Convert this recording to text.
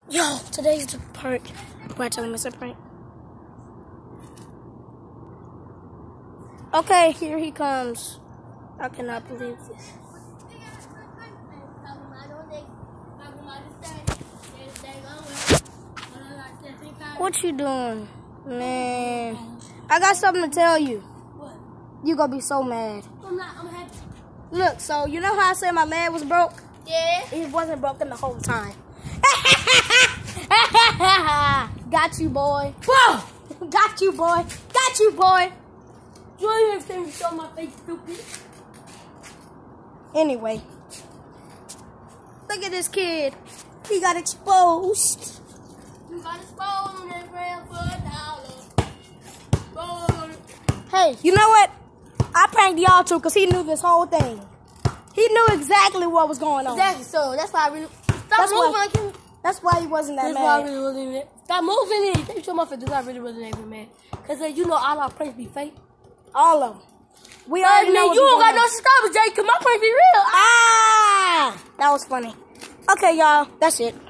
Yo, today's the part where I tell him it's a prank. Okay, here he comes. I cannot believe this. What you doing? Man, I got something to tell you. What? You gonna be so mad. I'm not. I'm happy. Look, so you know how I said my leg was broke? Yeah. It wasn't broken the whole time. Got you, boy. Whoa! Got you, boy. Got you, boy. You ain't even finna show my face, stupid. Anyway, look at this kid. He got exposed. You got exposed on that ground for $1. Hey, you know what? I pranked y'all too because he knew this whole thing. He knew exactly what was going on. Exactly. So that's why I really stop moving. That's why he wasn't that That's mad. why I really wasn't even. Stop moving it. Take your mouth. That's why I really wasn't even mad. Cause you know all our pranks be fake. All of them. We already know. You don't got no subscribers, Jay. Cause my pranks be real. Ah, that was funny. Okay, y'all. That's it.